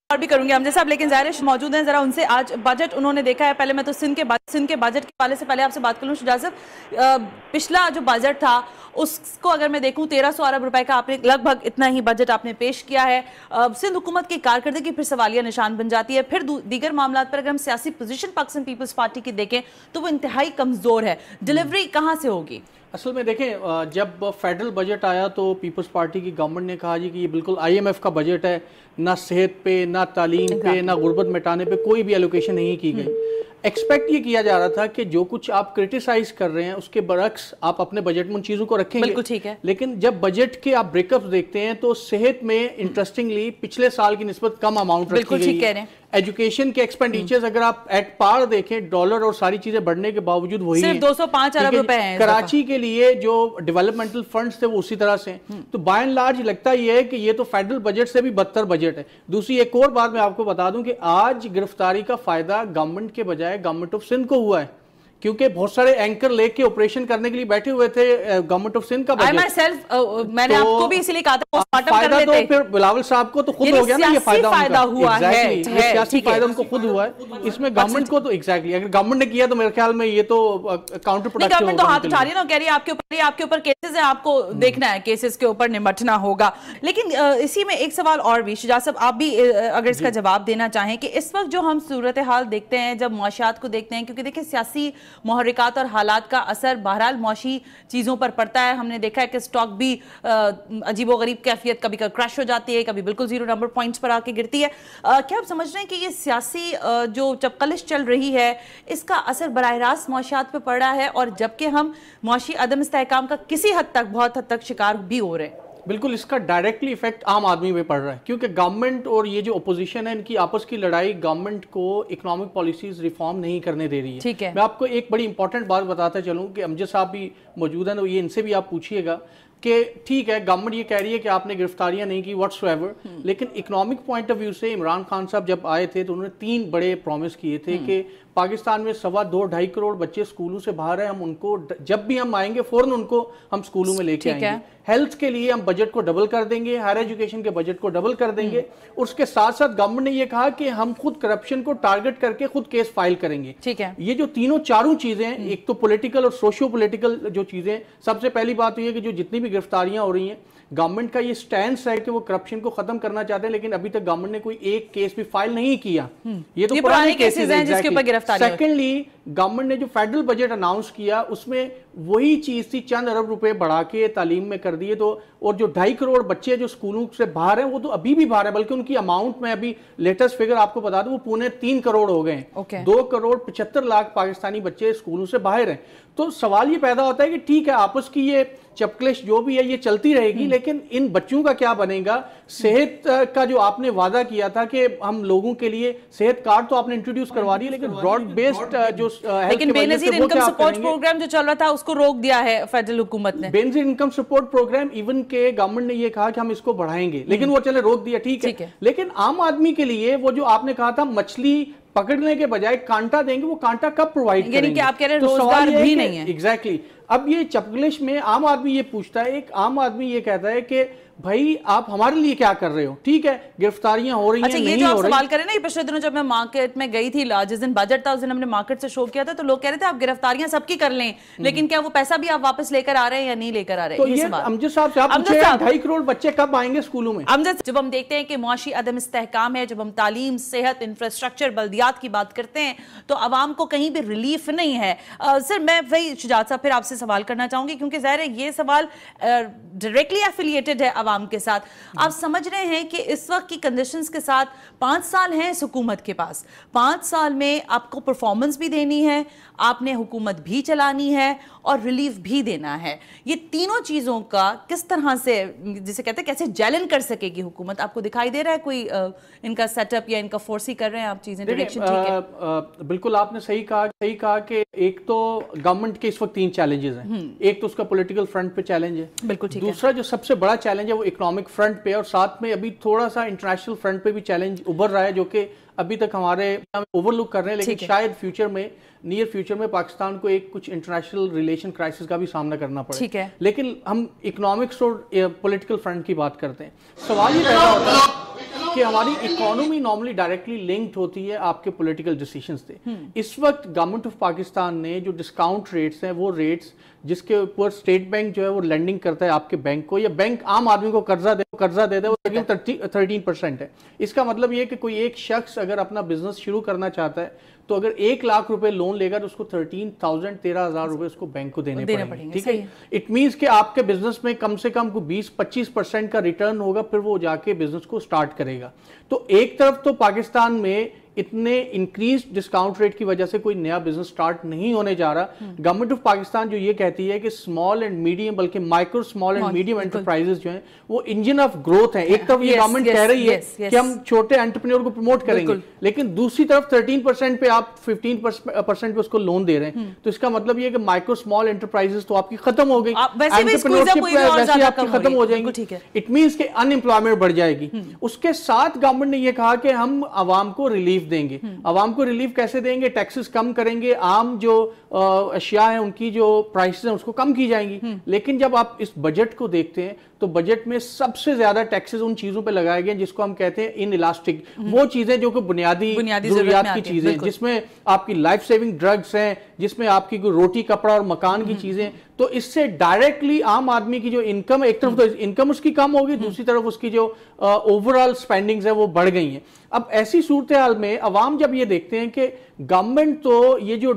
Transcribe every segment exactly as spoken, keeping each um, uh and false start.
और भी करूंगी हमजा साहब, लेकिन ज़ाहिर है मौजूद हैं, जरा उनसे आज बजट उन्होंने देखा है। पहले मैं तो सिंध के सिंध के बजट के वाले से पहले आपसे बात कर लूँ शुजात साहब, पिछला जो बजट था उसको अगर मैं देखूं तेरह सौ अरब रुपए का आपने लगभग इतना ही बजट आपने पेश किया है। सिंध हुकूमत की कारकर्दगी फिर सवालिया निशान बन जाती है। फिर दीगर मामला पर अगर हम सियासी पोजीशन पाकिस्तान पीपल्स पार्टी की देखें तो वो इंतहाई कमजोर है। डिलीवरी कहाँ से होगी? असल में देखें, जब फेडरल बजट आया तो पीपल्स पार्टी की गवर्नमेंट ने कहा जी कि ये बिल्कुल आईएमएफ का बजट है, ना सेहत पे, ना तालीम पे, ना गुर्बत मिटाने पे कोई भी एलोकेशन नहीं की गई। एक्सपेक्ट ये किया जा रहा था कि जो कुछ आप क्रिटिसाइज कर रहे हैं उसके बरक्स आप अपने बजट में उन चीज़ों को रखेंगे, बिल्कुल ठीक है। लेकिन जब बजट के आप ब्रेकअप्स देखते हैं तो सेहत में इंटरेस्टिंगली पिछले साल की निस्बत कम अमाउंट रखी गई है। एजुकेशन के एक्सपेंडिचर्स अगर आप एट पार देखें, डॉलर और सारी चीजें बढ़ने के बावजूद वही सिर्फ दो सौ पाँच अरब रुपए हैं। कराची के लिए जो डेवलपमेंटल फंड्स थे वो उसी तरह से, तो बाय एंड लार्ज लगता ये है कि ये तो फेडरल बजट से भी बदतर बजट है। दूसरी एक और बात मैं आपको बता दूं कि आज गिरफ्तारी का फायदा गवर्नमेंट के बजाय गवर्नमेंट ऑफ सिंध को हुआ है, क्योंकि बहुत सारे एंकर लेके ऑपरेशन करने के लिए बैठे हुए थे गवर्नमेंट ऑफ सिंध का बजट। I myself, uh, मैंने तो आपको भी इसीलिए कहा था पोस्टमार्टम कर लेते। तो फिर बिलावल साहब को तो खुद हो गया ना ये फायदा, फायदा हुआ है, सियासी फायदा उनको खुद हुआ है। इसमें गवर्नमेंट को तो एग्जैक्टली अगर गवर्नमेंट ने किया तो मेरे ख्याल में ये तो काउंटर प्रोडक्टिव। गवर्नमेंट तो हाथ उठा रही है ना, कह रही है आपके ऊपर आपके ऊपर केसेस है, आपको देखना है, केसेस के ऊपर निपटना होगा। लेकिन इसी में एक सवाल और भी शुजात साहब, आप भी अगर इसका जवाब देना चाहें कि इस वक्त जो हम सूरत हाल देखते हैं, जब मुआशियात को देखते हैं, क्योंकि देखिए सियासी मुहर्रिकात और हालात का असर बहरहाल मौशी चीज़ों पर पड़ता है। हमने देखा है कि स्टॉक भी अजीबोगरीब कैफियत, कभी कभी क्रैश हो जाती है, कभी बिल्कुल जीरो नंबर पॉइंट्स पर आके गिरती है। आ, क्या आप समझ रहे हैं कि ये सियासी जो चपकलिश चल रही है इसका असर बराह रास्त मौशियात पर पड़ रहा है, और जबकि हम मौशी अदम इस्तेहकाम का किसी हद तक बहुत हद तक शिकार भी हो रहे हैं? बिल्कुल, इसका डायरेक्टली इफेक्ट आम आदमी पे पड़ रहा है, क्योंकि गवर्नमेंट और ये जो अपोजिशन है इनकी आपस की लड़ाई गवर्नमेंट को इकोनॉमिक पॉलिसीज रिफॉर्म नहीं करने दे रही है। ठीक है। मैं आपको एक बड़ी इंपॉर्टेंट बात बताता चलूं कि अमजद साहब भी मौजूद हैं, तो ये इनसे भी आप पूछिएगा कि ठीक है गवर्नमेंट ये कह रही है कि आपने गिरफ्तारियां नहीं की व्हाट्सएवर, लेकिन इकोनॉमिक पॉइंट ऑफ व्यू से इमरान खान साहब जब आए थे तो उन्होंने तीन बड़े प्रॉमिस किए थे कि पाकिस्तान में सवा दो ढाई करोड़ बच्चे स्कूलों से बाहर हैं, हम उनको जब भी हम आएंगे फौरन उनको हम स्कूलों में लेके आएंगे। हेल्थ के लिए हम बजट को डबल कर देंगे, हायर एजुकेशन के बजट को डबल कर देंगे, और उसके साथ साथ गवर्नमेंट ने ये कहा कि हम खुद करप्शन को टारगेट करके खुद केस फाइल करेंगे। ठीक है। ये जो तीनों चारों चीजें, एक तो पॉलिटिकल और सोशियो पॉलिटिकल जो चीजें, सबसे पहली बात तो ये कि जो जितनी भी गिरफ्तारियां हो रही हैं गवर्नमेंट का ये स्टैंड है कि वो करप्शन को खत्म करना चाहते हैं, लेकिन अभी तक गवर्नमेंट ने कोई एक केस भी फाइल नहीं किया। ये तो पुराने केसेस हैं जिसके ऊपर गिरफ्तारी। सेकेंडली गवर्नमेंट ने जो फेडरल बजट अनाउंस किया उसमें वही चीज थी, चंद अरब रुपए बढ़ा के तालीम में कर दिए, तो और जो ढाई करोड़ बच्चे जो स्कूलों से बाहर हैं वो तो अभी भी बाहर है, बल्कि उनकी अमाउंट में अभी लेटेस्ट फिगर आपको बता दूं वो पौने तीन करोड़ हो गए। okay. दो करोड़ पचहत्तर लाख पाकिस्तानी बच्चे स्कूलों से बाहर हैं। तो सवाल ये पैदा होता है कि ठीक है आपस की ये चपकलिश जो भी है ये चलती रहेगी, लेकिन इन बच्चों का क्या बनेगा? सेहत का जो आपने वादा किया था कि हम लोगों के लिए सेहत कार्ड तो आपने इंट्रोड्यूस करवा दिया, लेकिन ब्रॉड बेस्ड जो लेकिन बेनजीर इनकम सपोर्ट प्रोग्राम जो चल रहा था उसको रोक दिया है फेडरल हुकूमत ने। Benazir income support program even के गवर्नमेंट ने ये कहा कि हम इसको बढ़ाएंगे, लेकिन वो चले रोक दिया, ठीक है। लेकिन आम आदमी के लिए वो जो आपने कहा था मछली पकड़ने के बजाय कांटा देंगे, वो कांटा कब प्रोवाइड करेंगे? यानी कि आप कह रहे हैं रोजगार भी नहीं है। एग्जैक्टली। अब ये चपकलिश में आम आदमी ये पूछता है, एक आम आदमी ये कहता है कि भाई आप हमारे लिए क्या कर रहे हो? ठीक है गिरफ्तारियां हो रही हैं, अच्छा, नहीं ये जो हो आप रही। सवाल करें ना, ये पिछले दिनों जब मैं मार्केट में गई थी, जिस दिन बजट था उस दिन हमने मार्केट से शो किया था, तो लोग कह रहे थे आप गिरफ्तारियां सबकी कर लें, लेकिन क्या वो पैसा भी आप वापस लेकर आ रहे हैं या नहीं लेकर आ रहे हैं? तो ये अमजद साहब से आप पूछे ढाई करोड़ बच्चे कब आएंगे स्कूलों में? अमजद, जब हम देखते हैं कि मुआशी अदम इस्तेहकाम है, जब हम तालीम, सेहत, इंफ्रास्ट्रक्चर, बल्दियात की बात करते हैं तो आवाम को कहीं भी रिलीफ नहीं है। सर मैं वही शुजात साहब फिर आपसे सवाल करना चाहूंगी, क्योंकि जाहिर है ये सवाल डायरेक्टली एफिलिएटेड है आवाम के साथ। आप समझ रहे हैं कि इस वक्त की कंडीशंस के साथ पांच साल हैं इस हुकूमत के पास, पांच साल में आपको परफॉर्मेंस भी देनी है, आपने हुकूमत भी चलानी है और रिलीफ भी देना है। ये तीनों चीजों का किस तरह से, जिसे कहते हैं कैसे जैलन कर सकेगी हुकूमत? आपको दिखाई दे रहा है कोई आ, इनका सेटअप या इनका फोर्स ही कर रहे हैं आप चीजें? डायरेक्शन ठीक है? आ, आ, बिल्कुल आपने सही कहा सही कहा कि एक तो गवर्नमेंट के इस वक्त तीन चैलेंजेस हैं। एक तो उसका पॉलिटिकल फ्रंट पे चैलेंज है, बिल्कुल ठीक है। दूसरा जो सबसे बड़ा चैलेंज है वो इकोनॉमिक फ्रंट पे, और साथ में अभी थोड़ा सा इंटरनेशनल फ्रंट पे भी चैलेंज उभर रहा है जो कि अभी तक हमारे ओवरलुक कर रहे हैं, लेकिन शायद फ्यूचर में, नियर फ्यूचर में पाकिस्तान को एक कुछ इंटरनेशनल रिलेशन क्राइसिस का भी सामना करना पड़े। ठीक है। लेकिन हम इकोनॉमिक्स और पॉलिटिकल फ्रंट की बात करते हैं, सवाल ये पैदा होता है کہ ہماری اکانومی نارملی ڈائریکٹلی لنکڈ ہوتی ہے آپ کے پولیٹیکل ڈیسیشنز سے. اس وقت گورنمنٹ آف پاکستان نے جو ڈسکاؤنٹ ریٹس ہیں وہ ریٹس جس کے اوپر اسٹیٹ بینک جو ہے وہ لینڈنگ کرتا ہے آپ کے بینک کو, یا بینک عام آدمی کو قرضہ دے قرضہ دیتا ہے, وہ تھرٹین پرسینٹ ہے. اس کا مطلب یہ کہ کوئی ایک شخص اگر اپنا بزنس شروع کرنا چاہتا ہے تو اگر ایک لاکھ روپے لون لے گا تو اس کو تھرٹین تھاؤزینڈ تیرہ ہزار روپے اس کو بینک کو دینے پڑیں گے. ٹھیک ہے, اٹ مینس کہ آپ کے بزنس میں کم سے کم بیس پچیس پرسینٹ کا ریٹرن ہوگا, پھر وہ جا کے بزنس کو سٹارٹ کرے گا. تو ایک طرف تو پاکستان میں اتنے انکریز ڈسکاؤنٹ ریٹ کی وجہ سے کوئی نیا بزنس سٹارٹ نہیں ہونے جا رہا. گورنمنٹ آف پاکستان جو یہ کہتی ہے کہ اسمال اینڈ میڈیم, بلکہ micro small and medium enterprises جو ہیں وہ انجن آف گروتھ ہیں. ایک طرف یہ گورنمنٹ کہہ رہی ہے کہ ہم چھوٹے انٹرپرینور کو پروموٹ کریں گے, لیکن دوسری طرف تھرٹین پرسینٹ پہ آپ ففٹین پرسینٹ پہ اس کو لون دے رہے ہیں. تو اس کا مطلب یہ ہے کہ مائکرو اسمال انٹرپرائزز تو آپ کی ختم ہو گئی, انٹرپرینورشپ ویسے آپ کی ختم ہو جائیں گی. اٹ مینس کہ ان امپلائمنٹ بڑھ جائے گی. اس کے ساتھ گورنمنٹ نے یہ کہا کہ ہم عوام کو ریلیف دیں گے. عوام کو ریلیف کیسے دیں گے؟ ٹیکسز کم کریں گے, عام جو اشیاء ہیں ان کی جو پرائسز ہیں اس کو کم کی جائیں گی. لیکن جب آپ اس بجٹ کو دیکھتے ہیں تو بجٹ میں سب سے زیادہ ٹیکسز ان چیزوں پہ لگائے گئے جس کو ہم کہتے ہیں ان الاسٹک, وہ چیزیں جو کہ بنیادی ضروریات کی چیزیں, جس میں آپ کی لائف سیونگ ڈرگز ہیں, جس میں آپ کی روٹی کپڑا اور مکان کی چیزیں. تو اس سے ڈائریکٹلی عام آدمی کی جو انکم ہے, ایک طرف تو انکم اس کی کم ہوگی, دوسری طرف اس کی جو اوور آل اسپینڈنگز ہیں وہ بڑھ گئی ہیں. اب ایسی صورتحال میں عوام جب یہ دیکھتے ہیں کہ گورنمنٹ تو یہ جو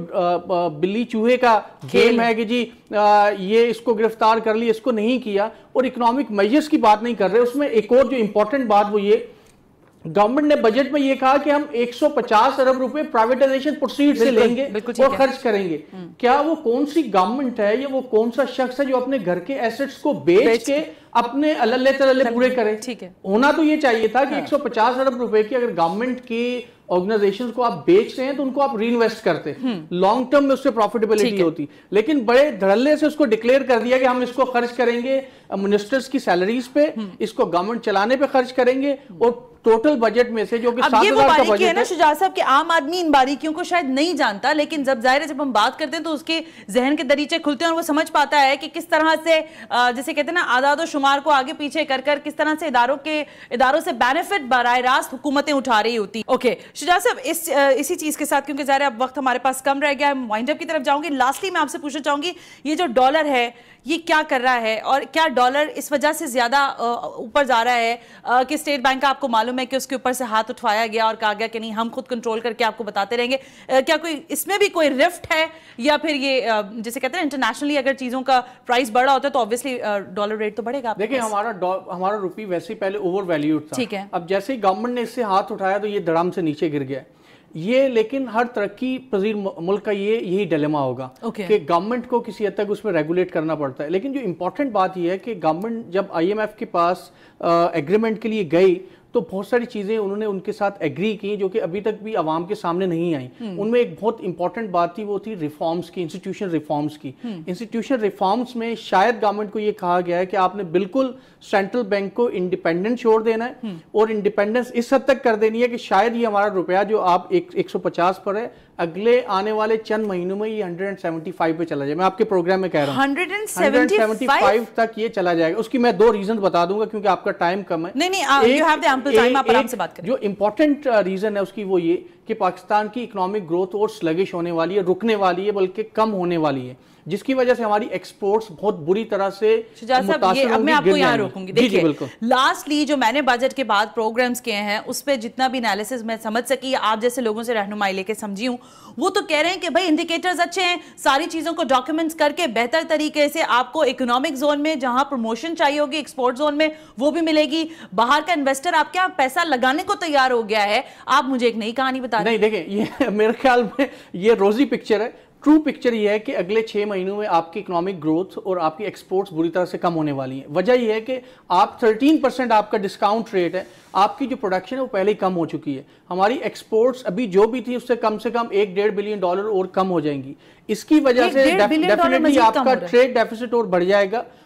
بلی چوہے کا گیم ہے کہ جی یہ اس کو گرفتار کر لی, اس کو نہیں کیا, اور اکنامک میجرز کی بات نہیں کر رہے. اس میں ایک اور جو امپورٹنٹ بات وہ یہ, گورنمنٹ نے بجٹ میں یہ کہا کہ ہم ایک سو پچاس ارب روپے پرائیویٹائزیشن پروسیڈ سے لیں گے اور خرچ کریں گے. کیا وہ کون سی گورنمنٹ ہے یا وہ کون سا شخص ہے جو اپنے گھر کے ایسٹس کو بیچ کے اپنے اللہ تللے پورے کرے؟ ہونا تو یہ چاہیے تھا کہ ایک سو پچاس ارب روپے کی اگر گورنمنٹ کی آرگنائزیشنز کو آپ بیچ رہے ہیں تو ان کو آپ ری انویسٹ کرتے, لانگ ٹرم میں اس سے پروفیٹیبلٹی ہوتی. لیکن بڑے دھڑلے سے اس کو ڈکلیئر کر دیا کہ ہم اس کو خرچ کریں گے منسٹرز کی سیلریز پہ, اس کو گورنمنٹ چلانے پہ خرچ کریں گے, اور ٹوٹل بجٹ میں سے جو کہ اب یہ وہ باریکی ہے نا شجاعت صاحب کہ عام آدمی ان باریکیوں کو شاید نہیں جانتا, لیکن جب ظاہر ہے جب ہم بات کرتے ہیں تو اس کے ذہن کے دریچے کھلتے ہیں اور وہ سمجھ پاتا ہے کہ کس طرح سے جیسے کہتے ہیں نا اعداد و شمار کو آگے پیچھے کر کر کس طرح سے اداروں کے اداروں سے بینیفٹ براہ راست حکومتیں اٹھا رہی ہوتی. اوکے شجاعت صاحب, اس اسی چیز کے ساتھ کیونکہ ظاہر ہے اب وقت ہمارے پاس کم رہ گیا ہے, وائنڈ اپ کی طرف جاؤں گی. لاسٹلی میں آپ سے پوچھنا چاہوں گی یہ جو ڈالر ہے یہ کیا کر رہا ہے, اور کیا ڈالر اس وجہ سے زیادہ اوپر جا رہا ہے کہ اسٹیٹ بینک کا آپ کو معلوم ہے کہ اس کے اوپر سے ہاتھ اٹھوایا گیا اور کہا گیا کہ نہیں ہم خود کنٹرول کر کے آپ کو بتاتے رہیں گے. کیا کوئی اس میں بھی کوئی رفٹ ہے, یا پھر یہ جیسے کہتے ہیں انٹرنیشنلی اگر چیزوں کا پرائس بڑھا ہوتا ہے تو obviously ڈالر ریٹ تو بڑھے گا؟ دیکھیں ہمارا ہمارا روپی ویسے ہی پہلے اوور ویلیوڈ تھا, ٹھیک ہے, اب جیسے ہی گورنمنٹ نے اس سے ہاتھ اٹھایا تو یہ دھڑام سے نیچے گر گیا یہ. لیکن ہر ترقی پذیر ملک کا یہ یہی ڈیلیما ہوگا کہ گورنمنٹ کو کسی حد تک اس میں ریگولیٹ کرنا پڑتا ہے. لیکن جو امپورٹنٹ بات یہ ہے کہ گورنمنٹ جب آئی ایم ایف کے پاس ایگریمنٹ کے لیے گئی تو بہت ساری چیزیں انہوں نے ان کے ساتھ ایگری کی جو کہ ابھی تک بھی عوام کے سامنے نہیں آئیں. ان میں ایک بہت امپورٹنٹ بات تھی, وہ تھی ریفارمز کی, انسٹیٹیوشن ریفارمز کی. انسٹیٹیوشن ریفارمز میں شاید گورنمنٹ کو یہ کہا گیا ہے کہ آپ نے بالکل سینٹرل بینک کو انڈیپینڈنٹ چھوڑ دینا ہے, اور انڈیپینڈنس اس حد تک کر دینی ہے کہ شاید یہ ہمارا روپیہ جو آپ ایک سو پچاس پر ہے اگلے آنے والے چند مہینوں میں یہ ہنڈریڈ اینڈ سیونٹی فائیو پہ چلا جائے. میں آپ کے پروگرام میں کہہ رہا ہوں ہنڈریڈ اینڈ سیونٹی فائیو تک یہ چلا جائے گا. اس کی میں دو ریزن بتا دوں گا کیونکہ آپ کا ٹائم کم ہے. نہیں نہیں, you have the ample time, آپ آرام سے بات کریں. جو امپورٹنٹ ریزن ہے اس کی وہ یہ کہ پاکستان کی اکنامک گروتھ اور سلگش ہونے والی ہے, رکنے والی ہے, بلکہ کم ہونے والی ہے, جس کی وجہ سے ہماری ایکسپورٹس بہت بری طرح سے متاثر ہوں گی. میں آپ کو یہاں روکوں گی. دیکھیے لاسٹلی جو میں نے بجٹ کے بعد پروگرامز کیے ہیں اس پہ جتنا بھی انالیسز میں سمجھ سکی, آپ جیسے لوگوں سے رہنمائی لے کے سمجھی ہوں, وہ تو کہہ رہے ہیں کہ بھائی انڈیکیٹرز اچھے ہیں, ساری چیزوں کو ڈاکیومنٹس کر کے بہتر طریقے سے آپ کو اکنامک زون میں جہاں پروموشن چاہیے ہوگی ایکسپورٹ زون میں وہ بھی ملے گی. باہر کا انویسٹر آپ کے یہاں پیسہ لگانے کو تیار ہو گیا ہے. آپ مجھے ایک نئی کہانی بتا دیں. نہیں دیکھیں, یہ میرے خیال میں یہ روزی پکچر ہے. ٹرو پکچر یہ ہے کہ اگلے چھ مہینوں میں آپ کی اکنامک گروتھ اور آپ کی ایکسپورٹس بری طرح سے کم ہونے والی ہیں. وجہ یہ ہے کہ آپ تھرٹین پرسینٹ آپ کا ڈسکاؤنٹ ریٹ ہے, آپ کی جو پروڈکشن ہے وہ پہلے ہی کم ہو چکی ہے. ہماری ایکسپورٹس ابھی جو بھی تھی اس سے کم سے کم ایک ڈیڑھ بلین ڈالر اور کم ہو جائیں گی. اس کی وجہ سے ڈیفینیٹلی آپ کا ٹریڈ ڈیفیسٹ اور بڑھ جائے گا,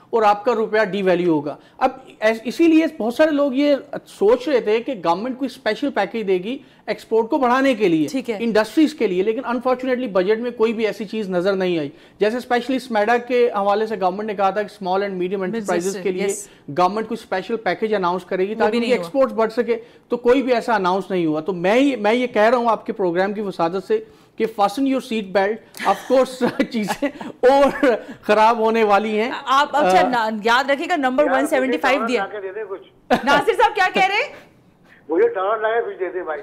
اور آپ کا روپیہ ڈی ویلیو ہوگا. اب اسی لیے بہت سارے لوگ یہ سوچ رہے تھے کہ گورنمنٹ کوئی اسپیشل پیکیج دے گی ایکسپورٹ کو بڑھانے کے لیے, انڈسٹریز کے لیے, لیکن انفارچونیٹلی بجٹ میں کوئی بھی ایسی چیز نظر نہیں آئی. جیسے اسپیشلی اسمیڈا کے حوالے سے گورنمنٹ نے کہا تھا کہ اسمال اینڈ میڈیم انٹرپرائزز کے لیے گورنمنٹ کوئی اسپیشل پیکیج اناؤنس کرے گی تاکہ ایکسپورٹس بڑھ سکے, تو کوئی بھی ایسا اناؤنس نہیں ہوا. تو میں میں یہ کہہ رہا ہوں آپ کے پروگرام کی وسادت سے کہ fasten your seat belt, of course چیزیں اور خراب ہونے والی ہیں. آپ اچھا یاد رکھیے گا نمبر ون سیونٹی فائیو دیا. ناصر صاحب کیا کہہ رہے ہیں؟ مجھے ٹاور لگا کچھ دے دے بھائی.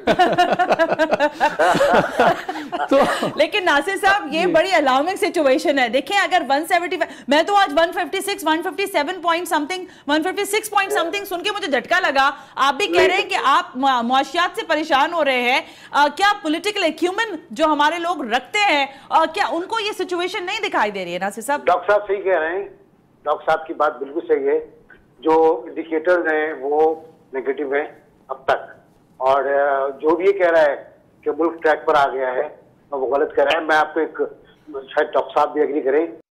لیکن ناصر صاحب یہ بڑی الارمنگ سچویشن ہے. دیکھیں اگر ون سیونٹی فائیو, میں تو آج one fifty six one fifty seven point something one fifty six point something سن کے مجھے جھٹکا لگا. آپ بھی کہہ رہے ہیں کہ آپ معاشیات سے پریشان ہو رہے ہیں. کیا پولیٹیکل ایکیومن جو ہمارے لوگ رکھتے ہیں, کیا ان کو یہ سچویشن نہیں دکھائی دے رہی ہے؟ ناصر صاحب ڈاکٹر صاحب صحیح کہہ رہے ہیں, ڈاکٹر صاحب کی بات بالکل صحیح ہے. جو انڈیکیٹرز ہیں وہ نیگیٹو ہیں اب تک, اور جو بھی یہ کہہ رہا ہے کہ ملک ٹریک پر آ گیا ہے وہ غلط کہہ رہا ہے. میں آپ کو ایک, شاید ڈاکٹر صاحب بھی ایگری کریں,